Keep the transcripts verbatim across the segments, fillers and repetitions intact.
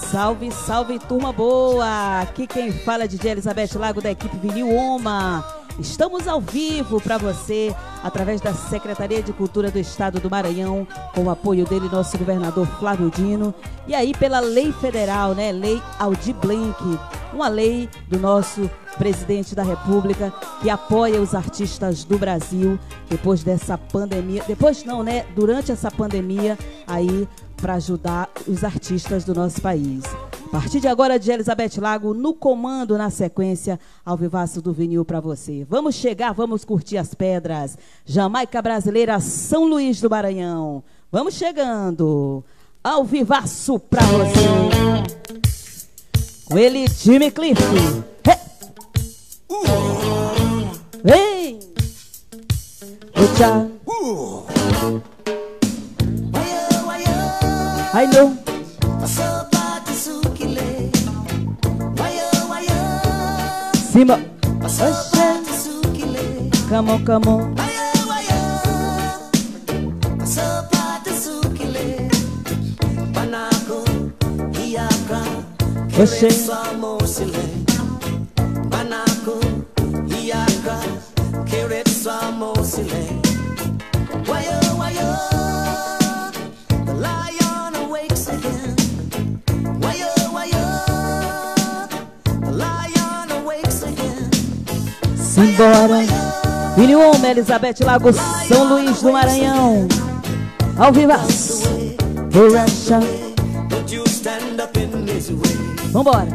Salve, salve, turma boa! Aqui quem fala é D J Elizabeth Lago, da equipe Vinil Oma. Estamos ao vivo para você, através da Secretaria de Cultura do Estado do Maranhão, com o apoio dele, nosso governador Flávio Dino, e aí pela lei federal, né, Lei Aldir Blanc, uma lei do nosso presidente da República, que apoia os artistas do Brasil, depois dessa pandemia, depois não, né, durante essa pandemia, aí, para ajudar os artistas do nosso país. A partir de agora, de Elizabeth Lago, no comando, na sequência, ao vivaço do vinil para você. Vamos chegar, vamos curtir as pedras. Jamaica Brasileira, São Luís do Maranhão. Vamos chegando, ao vivaço para você. Com ele, Jimmy Cliff. Vem! Ucha. I know. Simba. Come on, come on. Oxê. Simbora. Vinil Oma, Elizabeth Lago, São Luís do Maranhão. Ao vivaço. Vambora.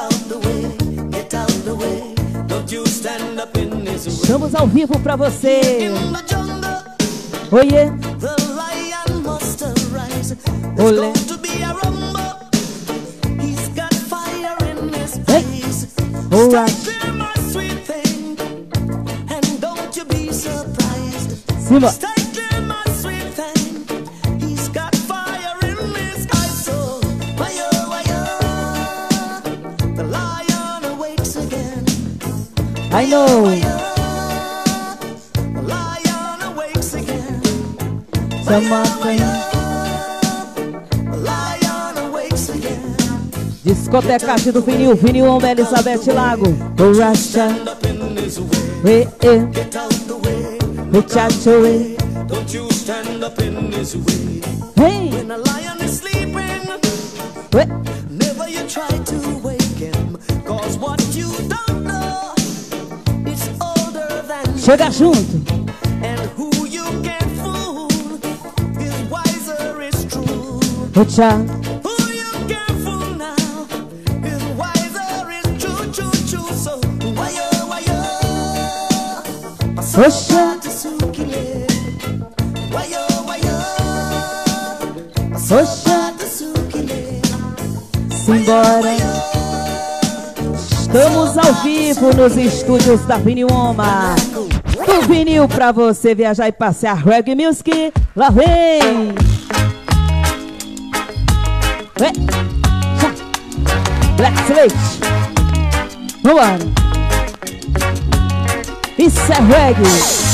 Estamos ao vivo pra você. Oiê. Olê. Ei. Alright. Simba. I know. Discoteca do vinil, Vinil Oma, Elizabeth Lago. O Rasha. Hey, hey. Muchacho, hey. Don't you stand up in this way. Hey. When a lion is sleeping, hey. Never you try to wake him, cause what you don't know is older than chega junto. And who you can fool is wiser, is true. Ocha. Who you can fool now is wiser, is true, true, true. So why yo, why yo? Ocha. Oxa. Simbora. Estamos ao vivo nos estúdios da Vinil Oma. Do vinil pra você viajar e passear reggae music. Lá vem. Black Slate. Vambora. Isso é reggae.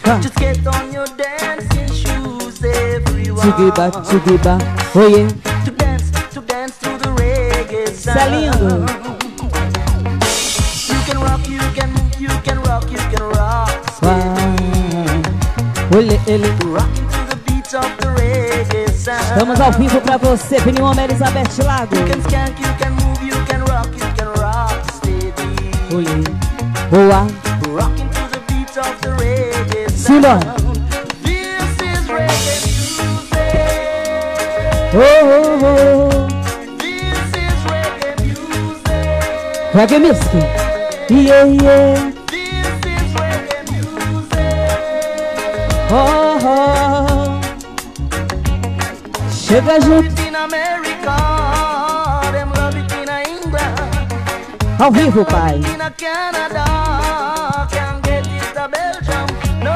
Just get on your dancing shoes, everyone. Tsugiba, tsugiba, oiê. To dance, to dance to the reggae sound. Isso é lindo. You can rock, you can move, you can rock, you can rock. Olê, ele. Rocking to the beats of the reggae sound. Estamos ao vivo pra você, Vini Oma, Elizabeth Lago. You can skank, you can move, you can rock, you can rock steady. Olê. Boa. Rocking to the beats of the reggae Simba. sound. This is reggae music. Oh, oh, oh. This is reggae music. Reggae music. Yeah, yeah. This is reggae music. Oh, oh. Chega junto. Love it in America, them love it in England. Ao vivo, pai. In Canada, can't get it to Belgium. No.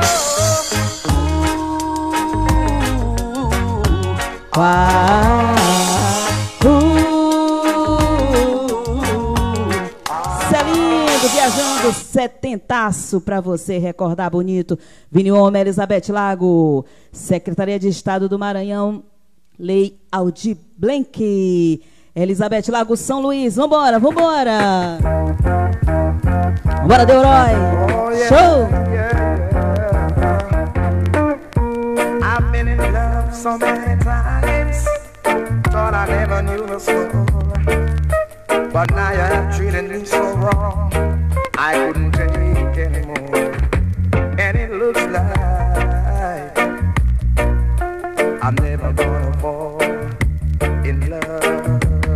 Ooh. Ah, uh. Celindo viajando setentaço pra você recordar bonito. Vini Oma, Elizabeth Lago, Secretaria de Estado do Maranhão, Lei Aldir Blanc. Elizabeth Lago, São Luís, vambora, vambora. Vambora, Deurói. Oh, yeah, Show. yeah, yeah. I've been in love so many times, thought I never knew the score. But now you have treated me so wrong, I couldn't take anymore. And it looks like I'm never gonna fall in love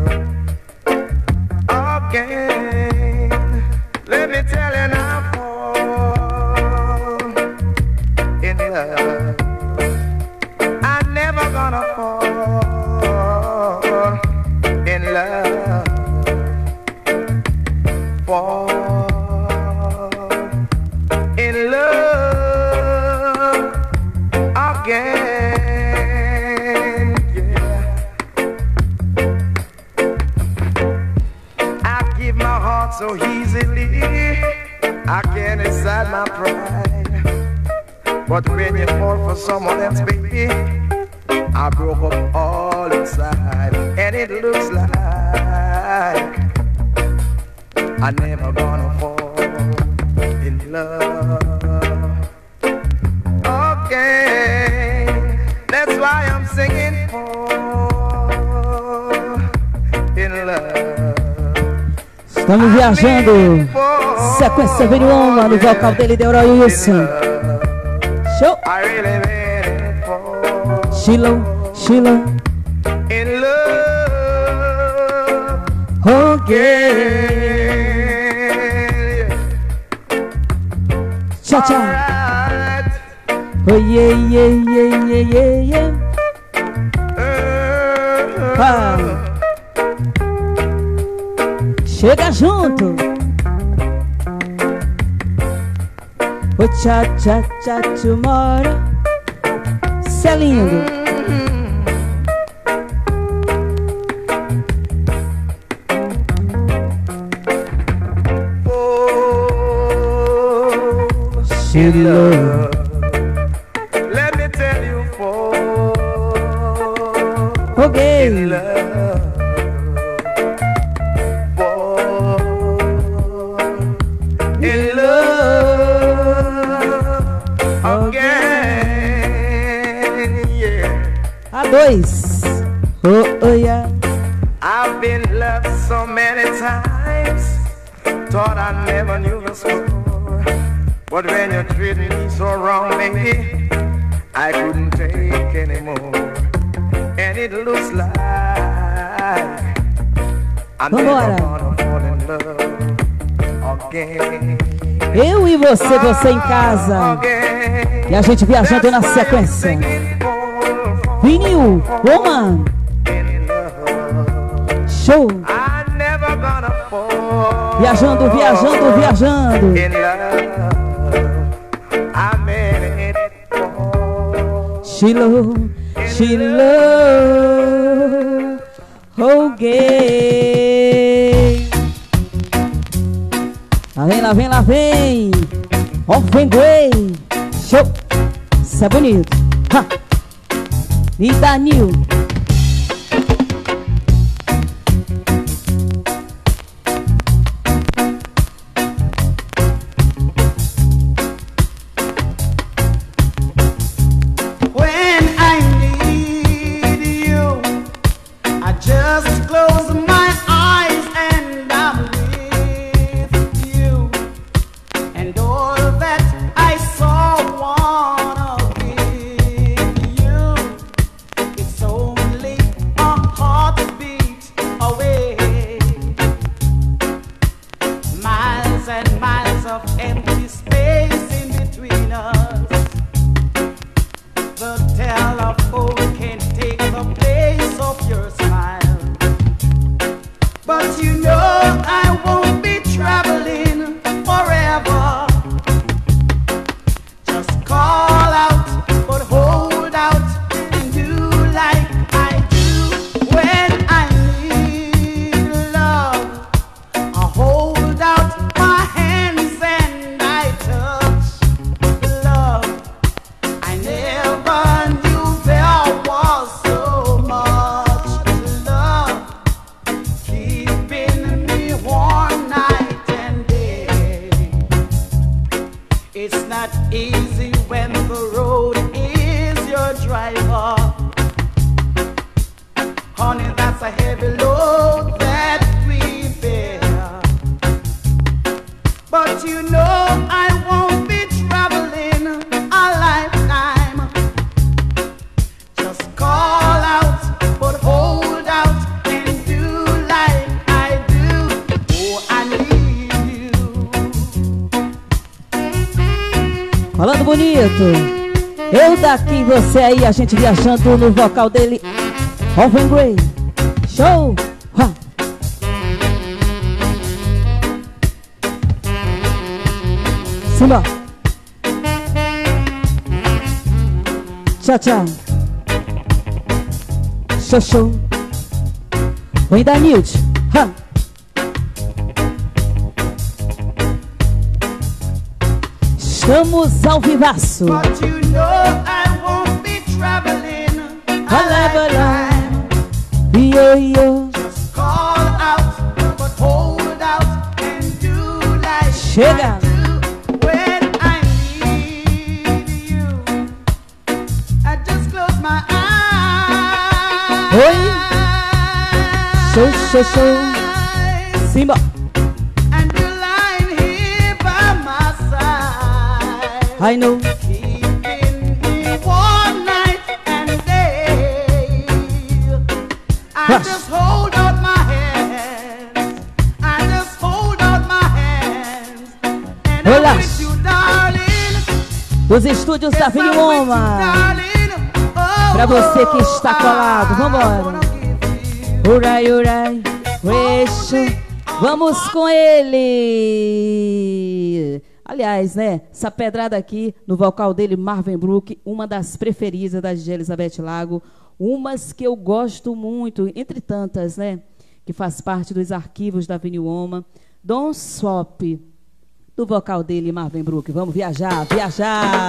again. Let me tell you now, fall in love. I'm never gonna fall in love. Fall in love again. Yeah. I give my heart so easily, I can't decide my pride. But when you fall for someone else, baby, I broke up all inside. And it looks like I never gonna fall in love again. That's why I'm singing fall in love. Estamos viajando. Sequência Vini Oma no vocal dele, Deurói Wilson. Show. I really meant fall Shilo, Shilo. in love Okay. Tchau, tchau. Alright. Oh, yeah, yeah, yeah, yeah, yeah, yeah. Ah. Chega junto. Oh, tchau, tchau, tchau, tomorrow. Cê é lindo. Love. Let me tell you, fall Okay. in love, fall in love again. Yeah, A dois. Oh, oh, yeah. I've been loved so many times, thought I never knew the score. But when you treat me so wrong, baby, I couldn't take anymore. And it looks like I'm never gonna fall in love again. Eu e você, você em casa. E a gente viajando na sequência. Vini Oma. Show. Viajando, viajando, viajando. Shilo, Shilo, okay. Lá vem, lá vem, lá vem. Ó, vem, Show. Isso é bonito. Ha. E Danil. Falando bonito. Eu daqui, você aí, a gente viajando no vocal dele. Alvin Gray. Show! Ha. Simba. Tchau, tchau. Show, show. Vem da Newt. Ha. Estamos ao vivaço. But you know I won't be traveling a lifetime. Yo, yo. Just call out, but hold out and do like Chega. I do when I need you. I just close my eyes. Oi. Show, show, show. Simba. I know. Keeping me one night and day. I Rush. just hold out my hands. I just hold out my hands. And Olá. I'm with you, darling. Dos estúdios da Yes, I'm with you, Vinioma. darling. Oh, Pra você que está colado, I vambora. wanna give you. Urai, urai, ueixo. Vamos com ele. Aliás, né, essa pedrada aqui no vocal dele, Marvin Brook, uma das preferidas da D J Elizabeth Lago, umas que eu gosto muito, entre tantas, né, que faz parte dos arquivos da Vinioma. Don't Swap, do vocal dele, Marvin Brook. Vamos viajar, viajar.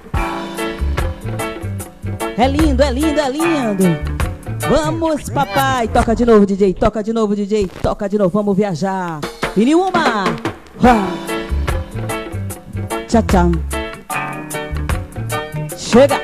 É lindo, é lindo, é lindo. Vamos, papai. Toca de novo, D J, toca de novo, D J, toca de novo. Vamos viajar. Vinioma. Ha. Tchau, tchau. Chega.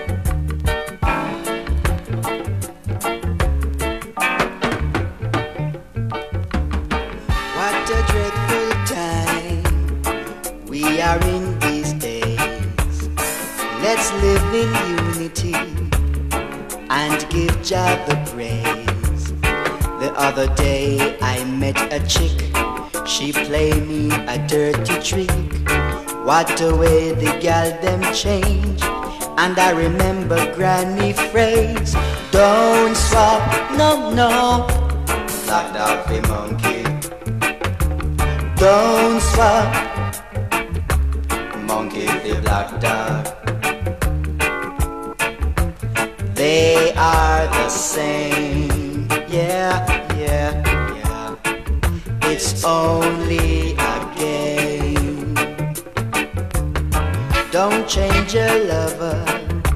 What a dreadful time we are in these days. Let's live in unity and give Jah the praise. The other day I met a chick. She played me a dirty trick. What a way the gal them change. And I remember granny phrase, don't swap, no, no. Black dog the monkey. Don't swap, monkey the black dog. They are the same, yeah, yeah, yeah. It's only a game. Don't change your lover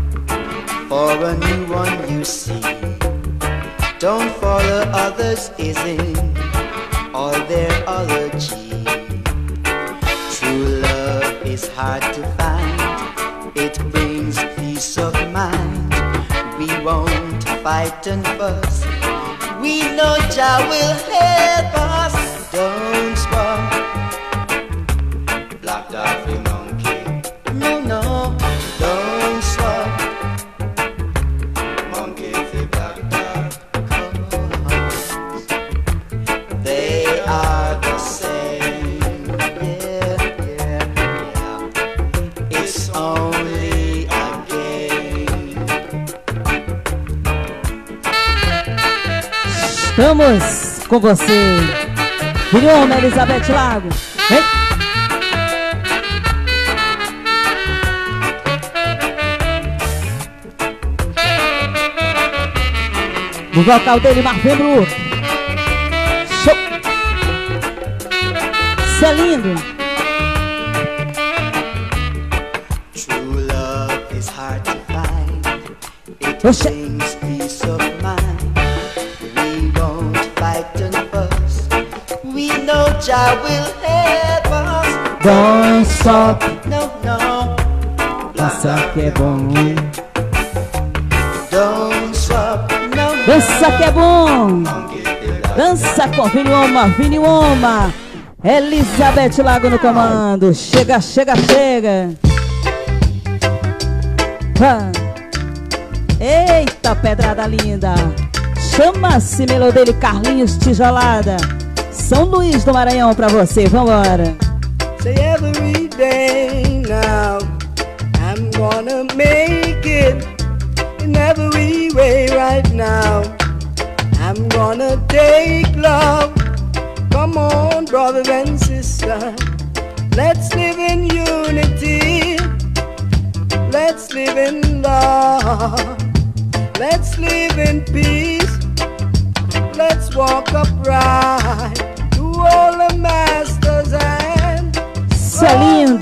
for a new one you see. Don't follow others' isn't or their ology. True love is hard to find. It brings peace of mind. We won't fight and fuss. We know Jah will help us. Don't swap black Daffy monkey. No, no, don't swap monkey for black Daffy. They are the same. Yeah, yeah, yeah. It's only a game. Estamos com você. Vini Oma, Elizabeth Lago. Vem. O vocal dele, Marvin Bru. Show. Isso é lindo. True love is hard to find. It Oxê. brings peace of mind. We won't fight and fuss. We know Jah will help us. Don't stop. No, no. Dança que é bom. Don't swap. No, no. Dança que é bom. Dança com Vini Oma, Vini Oma. Elizabeth Lago no comando. Chega, chega, chega. Ah. Eita, pedrada linda. Chama-se Melodia Carlinhos Tijolada. São Luís do Maranhão pra você. Vambora. Say every day now I'm gonna make it in every way right now. I'm gonna take love. Come on, brother and sister. Let's live in unity. Let's live in love. Let's live in peace. Let's walk upright to all the masters and Isso é lindo.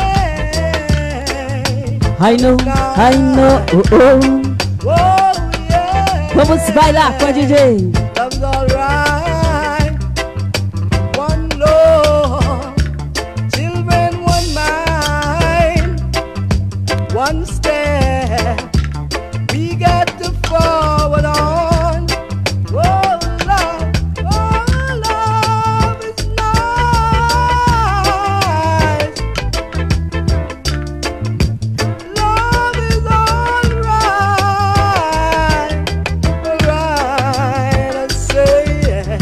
I know, I know. Oh, oh. Oh, yeah. Vamos bailar com a D J. Love's alright. One Lord, children, one mind, one step. We got to forward on. Oh, love, oh, love is nice. Love is alright. Alright, I say yeah.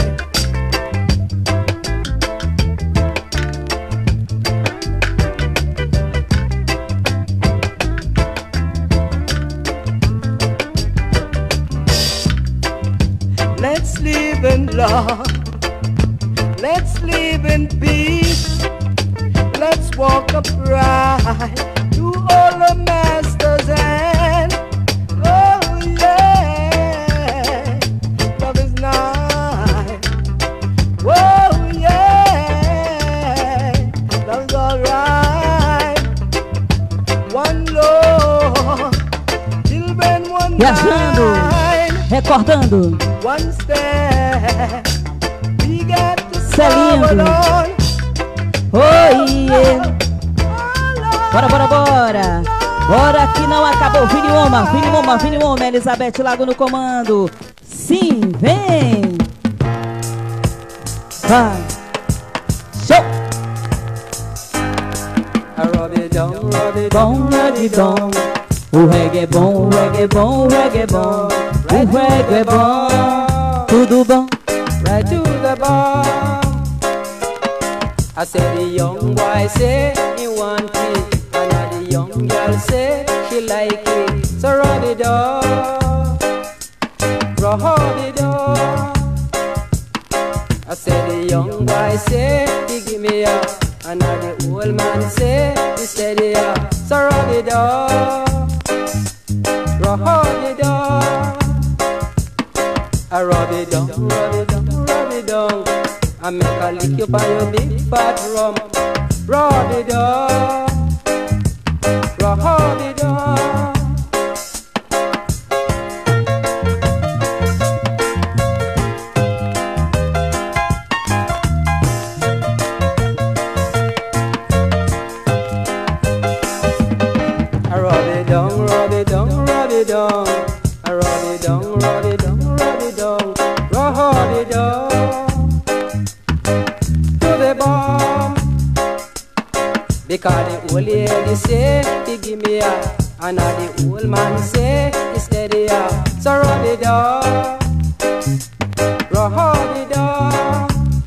Let's live in love. Let's live in peace. Let's walk upright to all the masters and oh yeah, love is nice. Oh yeah, love's alright. One Lord, children, one Viajando, mind. recordando. One step, we got to Isso é forward lindo. on. Oi, yeah. Bora, bora, bora. Bora que não acabou. Vini Oma, Vini Oma, Vini Oma. Elizabeth Lago no comando. Sim, vem. Vai. Show. Bom, reggae bom. O reggae é bom, o reggae é bom, o reggae é bom. O reggae é bom. Tudo bom. Right to the bar. I said the young boy say he want it, and the young girl say she like it. So rub it up, rub it up. I said the young boy say he give me up, and the old man say he steady up. So rub it up, rub it up. I rub it down, rub it down, rub it down. I make a lick you by your big fat rum. Rub it down, rub it down. down, rub it down, rub it down, rub it down, rub it down to the bone. Because the old lady say, he give me a, and the old man say, he steady a. So rub it down, rub it down,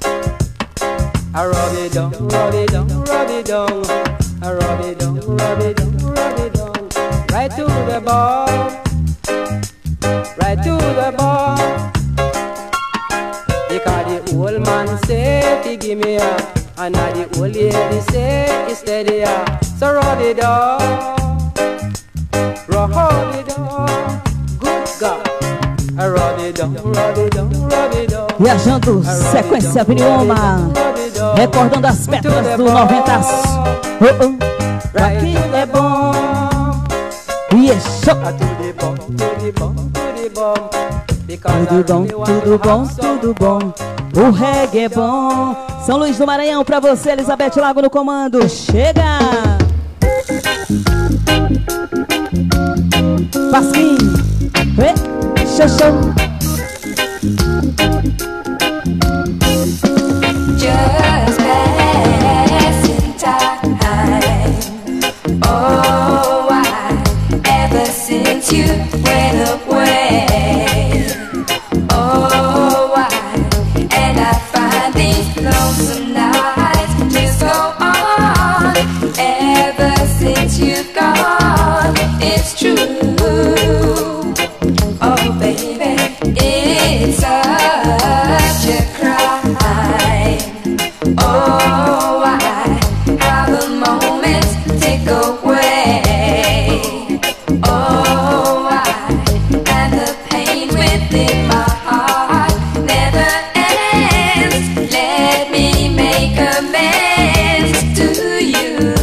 I rub it down, rub it down, rub it down, I rub it down, rub it down, rub it down, right to the bone, right to the bone. Because the old man say, he give me a, and the old lady say, he steady a. So rub it down, rub it down, good God. I rub it down, rub it down, rub it down. Viajando, sequência Vinioma, recordando as pétalas do noventas. Oh, oh. Aqui é bom. Yes. Tudo bom, tudo bom, tudo bom. O reggae é bom. São Luís do Maranhão pra você, Elizabeth Lago no comando. Chega! Pasquim. Show, show. Just passing time. Oh, why ever since you went away? Oh, why? And I find these lonesome nights just go on. Ever since you've gone, it's true. Oh, baby, it's such a crime. Oh, why? How the moments tick away. Oh, why? And the pain within my heart never ends. Let me make amends to you.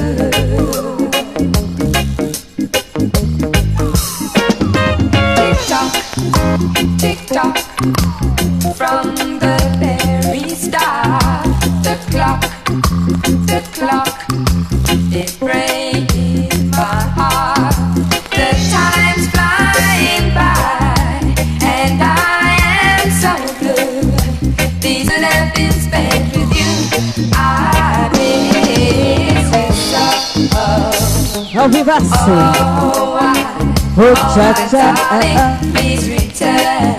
Tick-tock, from the very start. The clock, the clock, it breaks my heart. The time's flying by, and I am so blue. These that have been spent with you, I miss it so. Ao vivaço. Oh, why? Oh, cha, cha, ah, ah. Please return.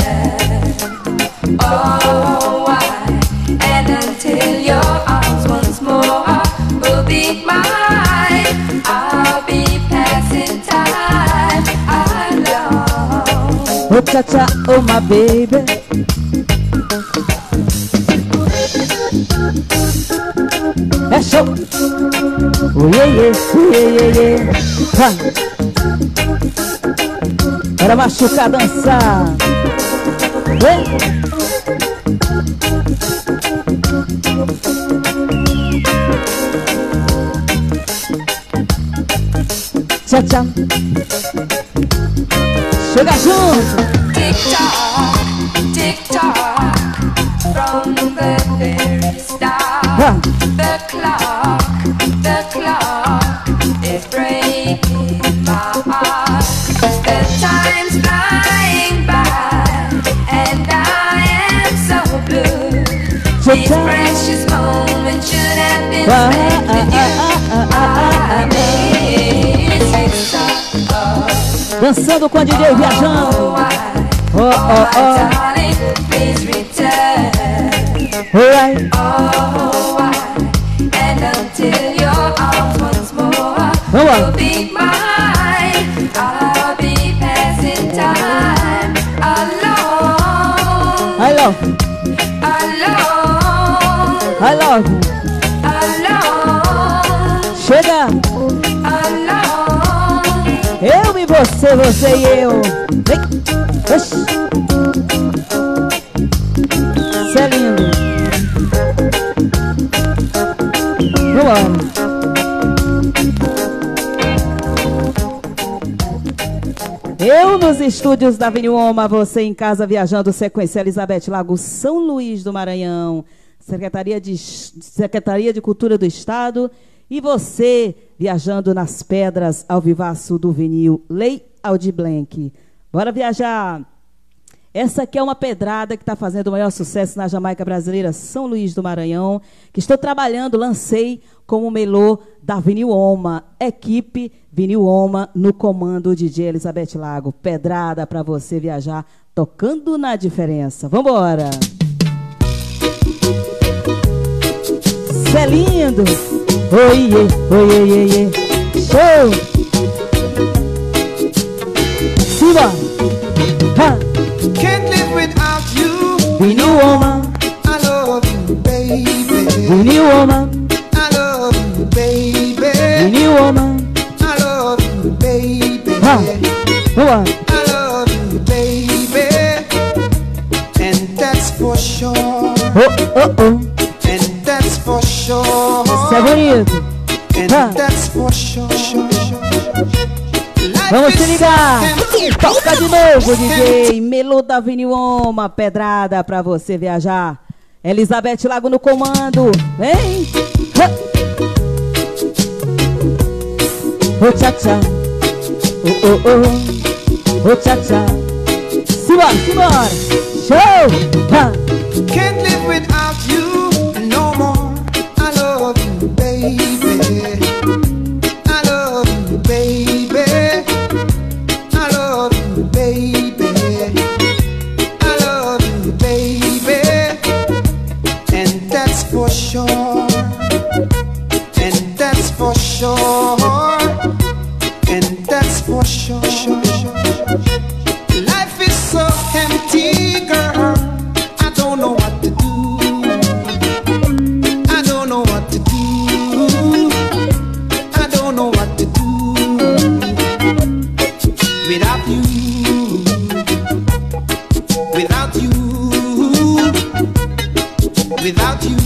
Oh, why? And until your arms once more will be mine, I'll be passing time alone. Oh, cha, cha, oh, my baby. É show. Oh, yeah, yeah, oh, yeah, yeah, yeah. Ha. Bora machucar, dançar. Ei. Tchau, tchau. Chega junto. Tick-tock, tick-tock, from the very start. Ha. The clock, the clock, it breaks my heart. The time's flying by, and I am so blue. These precious moments should have been spent with you. I miss it so. Dançando com a D J viajando. Oh, oh, oh. Darling, please return. Alright. Oh, why? And until your arms once more Vamos lá. will be mine, I'll be passing time alone. I love, Alone, I love. alone, Chega. alone. Eu e você, você e eu. Vem. Oxi. Isso é lindo. Vamos. Eu nos estúdios da Vinioma, você em casa viajando, sequência Elizabeth Lago, São Luís do Maranhão, Secretaria de, Secretaria de Cultura do Estado, e você viajando nas pedras ao vivaço do vinil Lei Aldir Blanc. Bora viajar. Essa aqui é uma pedrada que está fazendo o maior sucesso na Jamaica brasileira, São Luís do Maranhão, que estou trabalhando, lancei como melô da Vinil Oma, equipe Vinil Oma, no comando D J Elizabeth Lago. Pedrada para você viajar, tocando na diferença. Vambora! Cê é lindo! Oiê, oiê, oiê, oiê. Show! Simbora! Ha! Can't live without you. Vinil Oma, I love you, baby. Vinil Oma, I love you, baby. Vinil Oma. I love you, baby. Ha! Vambora! I love you, baby. And that's for sure. Oh, oh, oh! And that's for sure. Isso é bonito! And Ha! that's for sure. Vamos se ligar! Toca de novo, D J! Melô da Vinil Oma, pedrada pra você viajar. Elizabeth Lago no comando. Vem! Oh, tchá, tchá. Oh, oh, oh. Oh, tchá, tchá. Simbora, simbora! Show! Ha! Can't live without you no more. I love you, baby. I love you, baby. I love you, baby. I love you, baby. And that's for sure. And that's for sure. And that's for sure. Life is so empty, girl. I don't know what to do. I don't know what to do. I don't know what to do without you. Without you. Without you.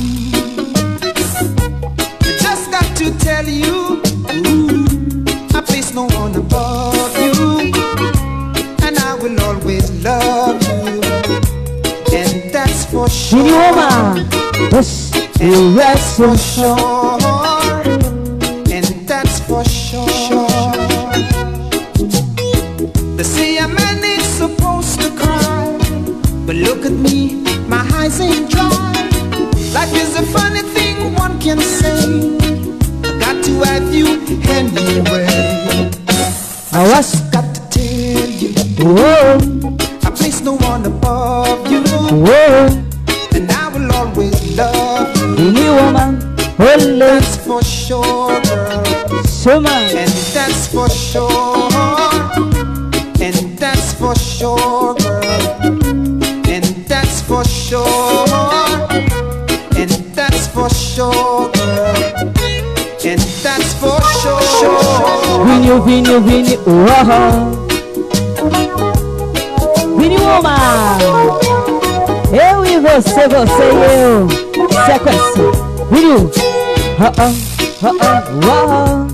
I just got to tell you, ooh, I place no one above you, and I will always love you. And that's for sure. Vinil Oma! Oxi! And that's for sure. And that's for sure. They say a man ain't supposed to cry, but look at me, my eyes ain't dry. Life is a funny thing one can say. I got to have you anyway. I was... Got to tell you, Whoa! I place no one above you, Whoa! and I will always love you. Vinil Oma! Olê! That's for sure, girl. Chama! And that's for sure. And that's for sure, girl. And that's for sure. And that's for sure, girl. And that's for sure. Vinil, vinil, vinil, uau! Vinil Oma! Eu e você, você e eu. Sequência. Vinil. Oh, oh, oh, oh, uau!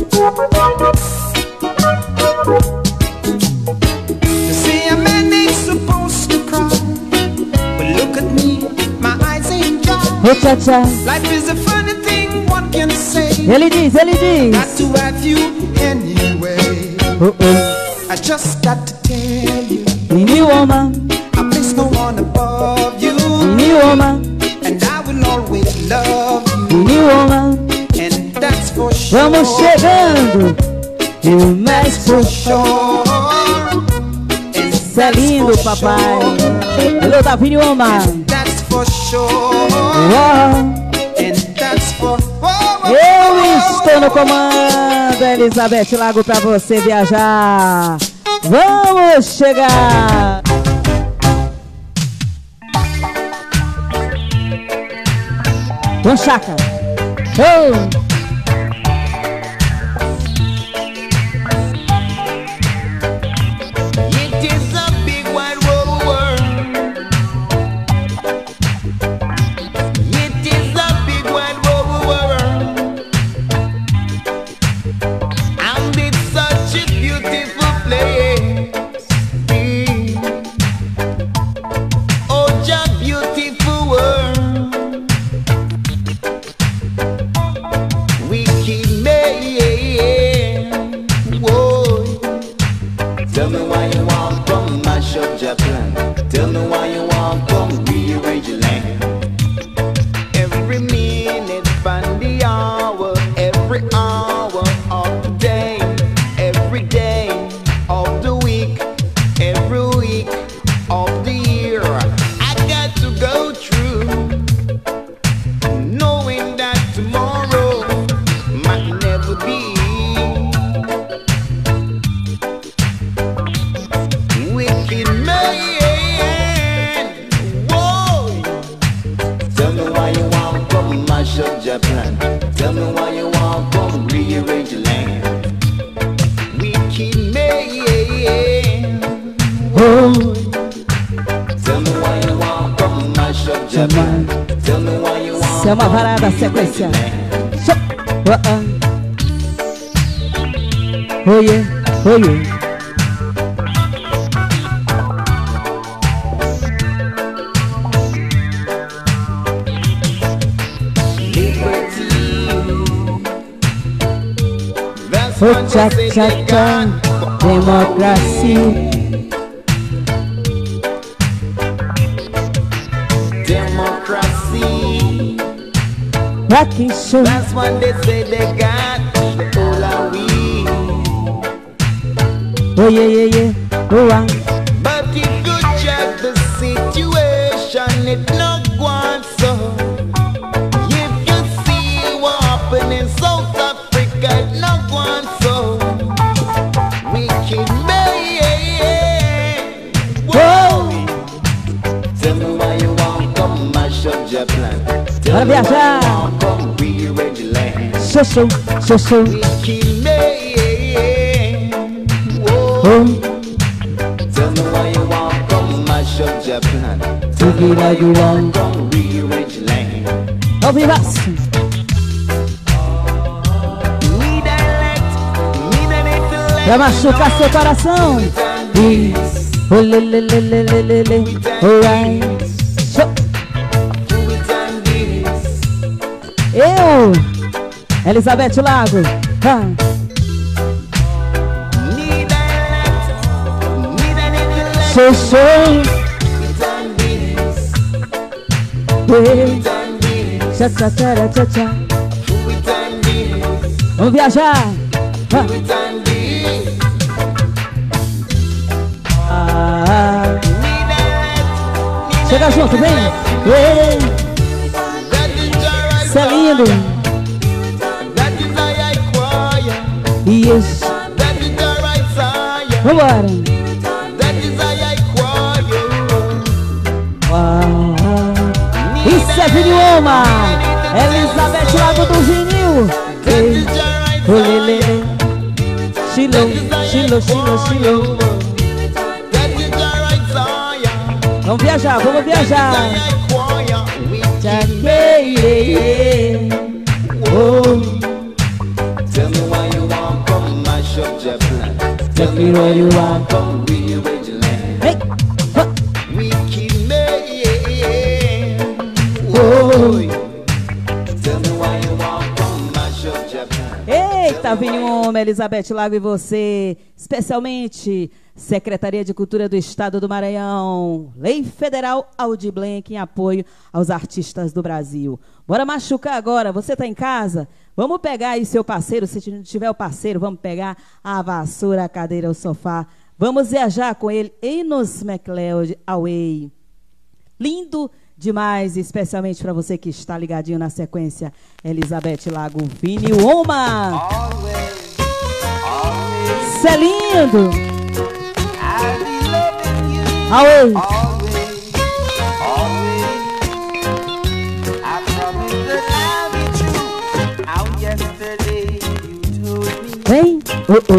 You see, a man ain't supposed to cry, but look at me, my eyes ain't dry. Oh, tchá, tchá. Life is a funny thing one can say. Ele diz, ele Got diz. to have you anyway. Oh, oh. I just got to tell you, Vinil Oma! I place no one above you, Vinil Oma! and I will always love you, Vinil Oma! and that's for sure. Vamos chegando! E o mais For por sure. And Isso é lindo, papai! Melô da Vinil Oma! that's for sure. Uau! And that's for Eu estou no comando, Elizabeth Lago, pra você viajar. Vamos chegar! Don Chaka! Oh! It is a big wide world. It is a big wide world. And it's such a beautiful place. Oh, just beautiful world. mash up your plan. Tell me why you want come rearrange your land. Every minute from the hour, every hour of the day, every day of the week, every week of the year, I got to go through, knowing that tomorrow might never be. Wicked man, whoa. Tell me why you want come mash up your plan. Tell me why you want come rearrange your land. Wicked man, whoa. Tell me why you want come mash up your plan. Tell me why you want. Isso é uma varada sequência. Oye, oye. Oh, cha cha cha, democracy. Democracy. Rocking show. That's what they say they got. All are we. Oh yeah yeah yeah. Oh ah. But if you check the situation, it not going so. If you see what happened in South Africa, it not going so. Wicked man. Whoa. Tell me why you want come mash up your plan. Tell Bora me why viajar. you want come rearrange your land. Show show show show. Wicked man. Whoa. Oh. Tell me why you want come mash up your plan. Tell me why you want come rearrange your land. Ao vivaço. Me direct, me direct. Pra machucar seu coração. Isso. Oh le le le le le le le. Alright. Show. Eu, Elizabeth Lago. Ah. Show show. Tcha tcha tcha tcha tcha. Vamos viajar. Ah. Chega junto, vem. Ei. Isso é lindo. Isso. Vambora. Uau. Isso é Vinioma. Elizabeth Lago do Vinil. Ei. Olele. Chilo, chilo, chilo, chilo. Vamos viajar, vamos viajar. Oh. Tell me why you want come mash up your plan. Tell me what you want. Come rearrange your land. Hey. Huh. Wicked man. Oh. Tell me why you want come mash up your plan. Eita, Vinhoma, Elizabeth Lago e você, especialmente Secretaria de Cultura do Estado do Maranhão, Lei Federal Aldir Blanc em apoio aos artistas do Brasil. Bora machucar agora, você tá em casa? Vamos pegar aí seu parceiro, se não tiver o parceiro, vamos pegar a vassoura, a cadeira, o sofá. Vamos viajar com ele, Enos MacLeod Away. Lindo demais, especialmente para você que está ligadinho na sequência, Elizabeth Lago, Vinioma. Isso é lindo. Away. Vem. Oh, oh.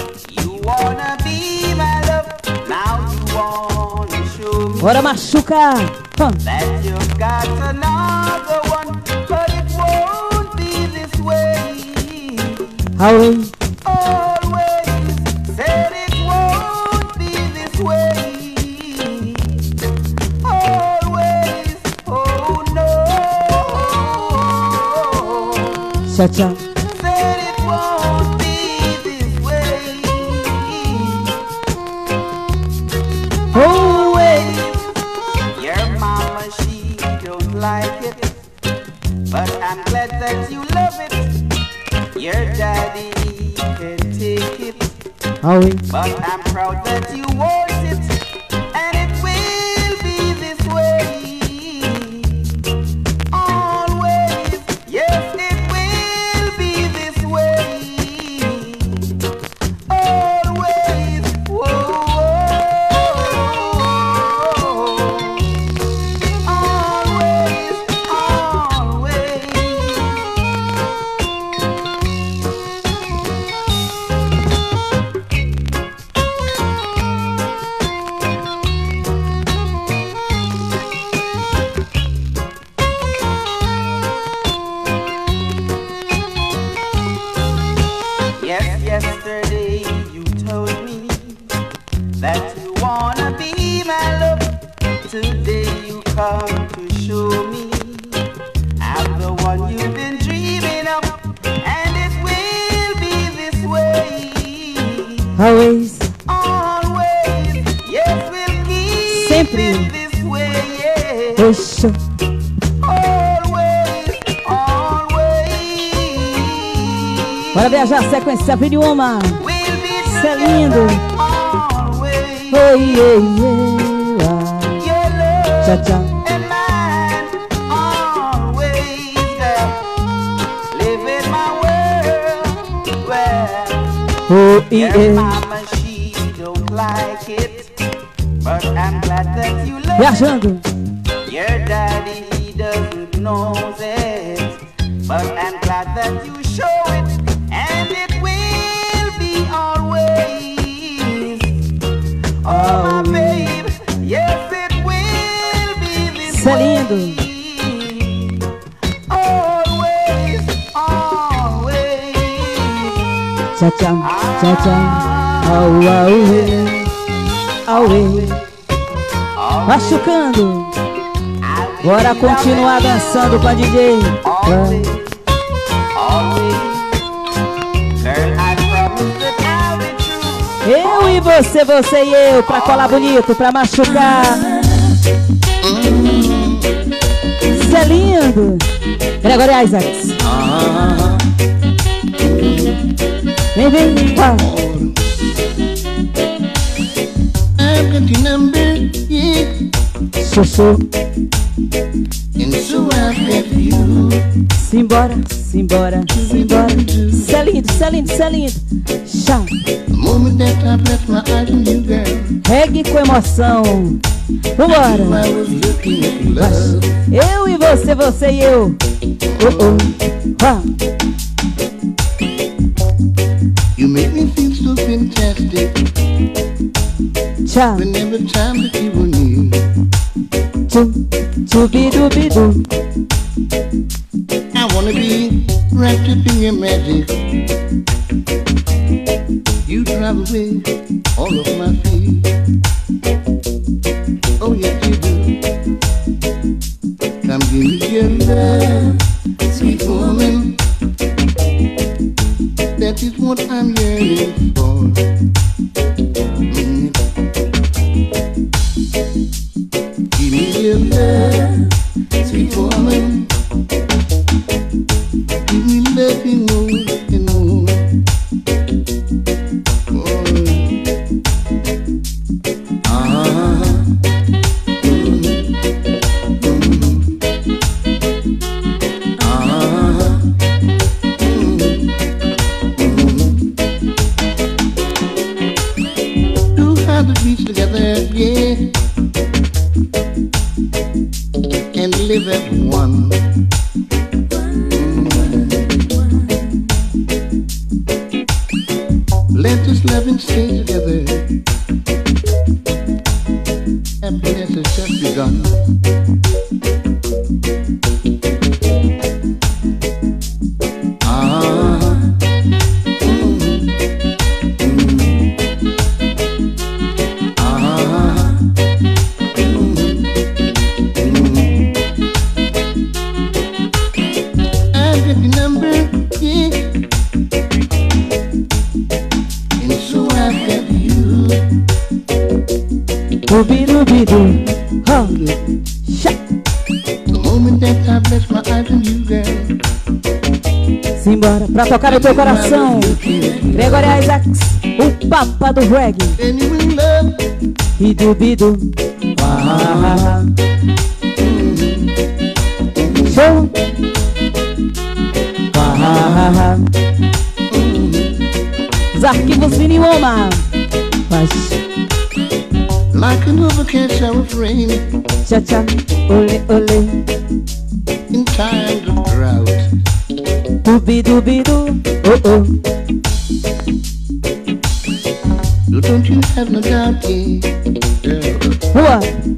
Bora machucar. Huh. Away. Cha-cha. Oh, Always. But I'm proud that you want it, and it will be this way. Always, yes, it will be this way. Always, whoa, always, always. Yes, yesterday you told me that you wanna be my love. Today you come to show me I'm the one you've been dreaming of, and it will be this way. Always. Always, yes, we'll keep Sempre. it this way, yeah. Deixa. Always, always. Bora viajar, sequência Viniuma. We'll be Isso é lindo. always. Oi, oi, oi. Your love Tchau, tchau. and mine, always, girl. Live in my world, well. Oh, e, Your e. mama, she don't like it, but I'm glad that you love it. Viajando. Your daddy, he doesn't know it, but I'm glad that you show it, and it will be always. Oh, my babe, yes, it will be this Isso é lindo. way. Always, always. Tchau, tchau. Tchau, tchau. Au, au, au, machucando. Bora continuar dançando com a D J. Always, always. Girl, I promise that I'll be true. Eu e você, você e eu, pra colar bonito, pra machucar. Isso é lindo. Gregory Isaacs. Vem, vem, vá. I've got your number, yeah, Chuchu. and so I've got you. Simbora, simbora, simbora. Isso é lindo, isso é lindo, isso é lindo. Chá. The moment that I blessed my eyes on you, girl, Reggae com emoção. Vambora. I was looking at love. Eu e você, você e eu. Oh, oh. Vá. You make me feel so fantastic Tchau. whenever time that you were near. Tchum, tchubidubidu. I wanna be wrapped up in your magic. You drive away all of my fears. Oh yes you do. Come give me your love, sweet woman. That is what I'm yearning for. Mm. Give me your love, sweet woman. Give me loving more and more. Oh. Ah. Mm. Mm. Ah. Mm. Two hearts reach together, yeah, and live as one. Let us love and stay together. Happiness has just begun. Ah. Mm. Mm. Ah. Mm. Mm. I've got your number, yeah, and so I've got you. Dubidubidu. Huh. Chá. The moment that I bless my eyes on you, girl, Simbora, pra tocar no teu coração. Gregory Isaacs, o papa do reggae. Bidu-bidu. Show. Os arquivos Vini Oma. Like an overcast shower of rain. Tcha tcha, ole ole. In times of drought. Dubi-dubi-du, oh oh. So don't you have no doubt, yeah, Rua.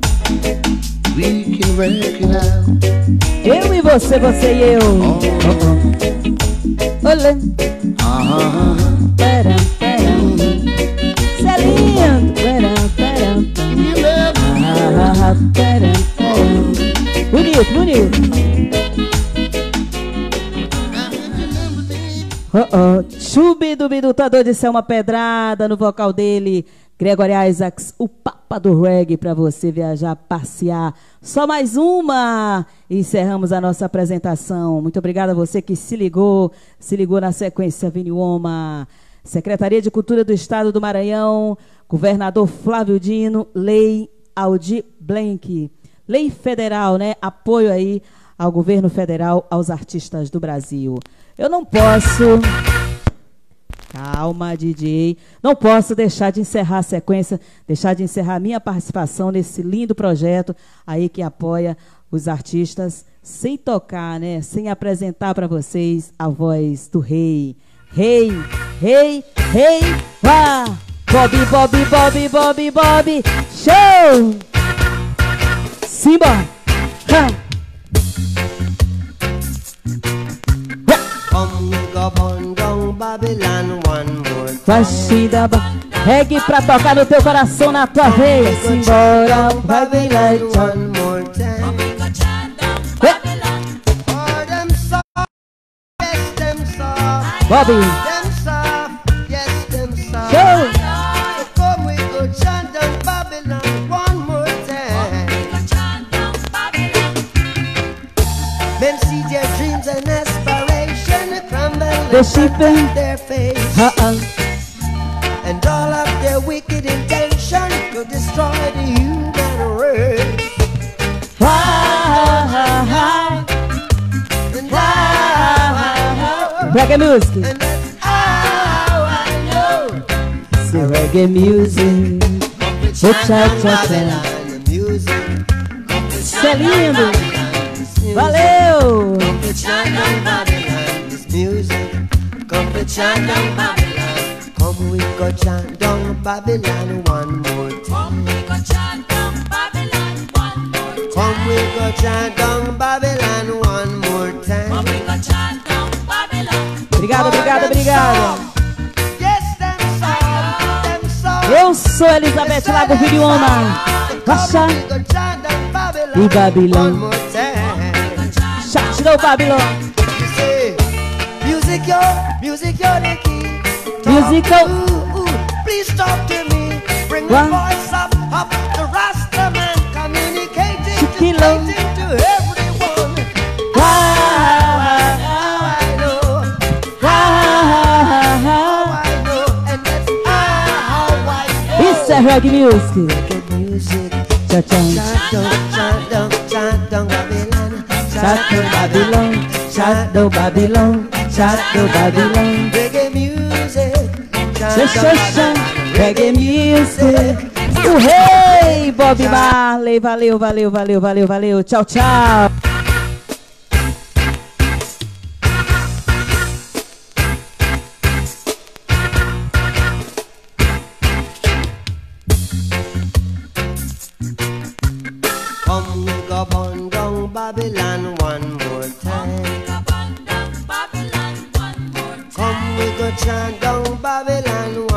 we can work it out. Eu e você, você e eu. Oh, oh. Olê. Ah, Pera, pera. Cê é lindo. Pera, pera. give me love. Ah, pera, pera. Bonito, bonito. Oh, oh. Chubidubidu, tá doido de ser uma pedrada no vocal dele. Gregory Isaacs, o papa do reggae, pra você viajar, passear. Só mais uma. Encerramos a nossa apresentação. Muito obrigada a você que se ligou, se ligou na sequência Vini Oma. Secretaria de Cultura do Estado do Maranhão, governador Flávio Dino, lei Aldir Blanc. Lei federal, né? Apoio aí ao governo federal, aos artistas do Brasil. Eu não posso... Calma, D J. Não posso deixar de encerrar a sequência, deixar de encerrar a minha participação nesse lindo projeto aí que apoia os artistas, sem tocar, né? Sem apresentar para vocês a voz do rei. Rei, rei, rei, vá! Bob, Bob, Bob, Bob, Bob, show! Simba! Ha! Come go burn down Babylon one more time. Vashida, reggae pra tocar no teu coração, na tua veia. Simbora, Babylon Babylon. one more time. Oh, them soft, yes, them soft. Bobby, Them soft, yes, them soft. show! So come we go chant down Babylon one more time. Men see their dreams and aspiration crumble The and sheep flat on their face. Uh-uh. And all of their wicked intention to destroy the human race. Ha, ha, ha. And how, Reggae music. and that's how I know. See reggae music. Chant cha, down cha, cha. Babylon, the music. Isso é lindo. Valeu! Come to chant down Babylon, this music. Come to chant down Babylon. Come we go chant down Babylon one more time. Come we go chant down Babylon one more time. Come we go chant down Babylon one more time. Come we go chant down Babylon. Obrigado, obrigado, obrigado. Yes, them soft, them soft. Eu sou Elizabeth Lago Vini Oma. Vaxa Come we go chant down Babylon e Babilão. one more time. Chat do Babilão. You say, music, yo, music, yo, the key. Musical. Ooh, ooh, please talk to me. Bring the One. voice up, up to Rasta man, communicating, Chiquilo. dictating to everyone. Ah, How I know, ah, how ah, I know, and that's how I ah. know. Isso é reggae music. Good music. Tchau, tchau. Chant down, chant down, chant down Babylon. Chat do Babilão. Chat do Babilão. Chat do Babilão. Reggae music. Xa, xa, xa. Reggae music. O rei Bob Marley. Valeu, valeu, valeu, valeu, valeu. Tchau, tchau. Come we go burn down Babylon one more time. Come we go chant down Babylon